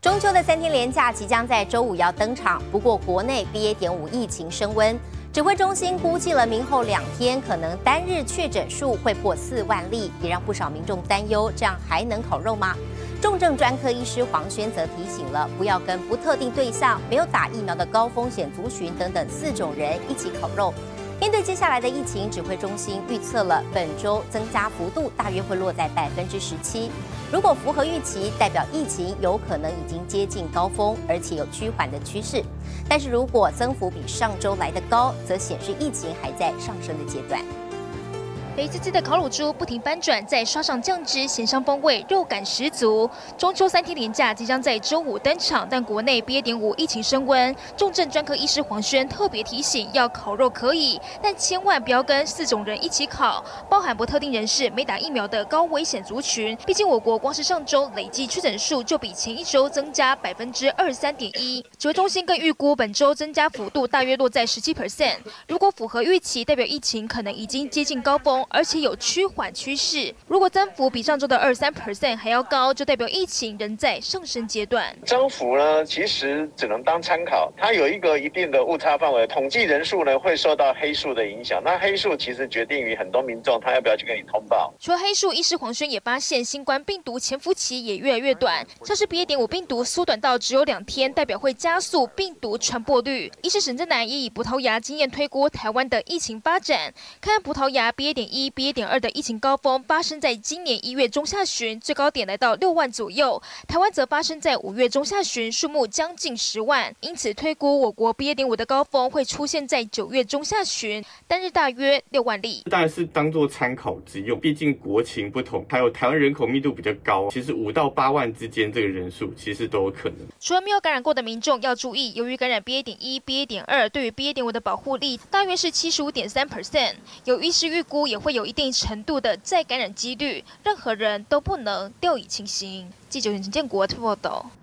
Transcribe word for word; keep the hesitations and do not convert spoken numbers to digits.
中秋的三天连假即将在周五要登场，不过国内 B A 点五疫情升温，指挥中心估计了明后两天可能单日确诊数会破四万例，也让不少民众担忧，这样还能烤肉吗？重症专科医师黄轩则提醒了，不要跟不特定对象、没有打疫苗的高风险族群等等四种人一起烤肉。面对接下来的疫情，指挥中心预测了本周增加幅度大约会落在百分之十七。如果符合预期，代表疫情有可能已经接近高峰，而且有趋缓的趋势。但是如果增幅比上周来得高，则显示疫情还在上升的阶段。 肥滋滋的烤乳猪不停翻转，再刷上酱汁，咸香风味，肉感十足。中秋三天连假即将在周五登场，但国内 B A 点五疫情升温，重症专科医师黄轩特别提醒，要烤肉可以，但千万不要跟四种人一起烤，包含不特定人士、没打疫苗的高危险族群。毕竟我国光是上周累计确诊数就比前一周增加百分之二十三点一，指挥中心更预估本周增加幅度大约落在十七 percent。如果符合预期，代表疫情可能已经接近高峰，而且有趋缓趋势。如果增幅比上周的二十三 percent 还要高，就代表疫情仍在上升阶段。 增幅呢，其实只能当参考，它有一个一定的误差范围。统计人数呢，会受到黑数的影响。那黑数其实决定于很多民众他要不要去跟你通报。 除了黑数，医师黄轩也发现，新冠病毒潜伏期也越来越短，像是 B A 点五病毒缩短到只有两天，代表会加速病毒传播率。医师沈正南也以葡萄牙经验推估台湾的疫情发展，看葡萄牙 B A 点一、B A 点二的疫情高峰发生在今年一月中下旬，最高点来到六万左右。台湾则发生在五月中下旬，数目将近十万。因此推估我国 B A 点五的高峰会出现在九月中下旬，单日大约六万例。 当然是当作参考之用，毕竟国情不同，还有台湾人口密度比较高，其实五到八万之间这个人数其实都有可能。 除了没有感染过的民众要注意，由于感染 B A 点一、B A 点二，对于 B A 点五的保护力大约是七十五点三 percent， 有医师预估也会有一定程度的再感染几率，任何人都不能掉以轻心。记者陈建国报道。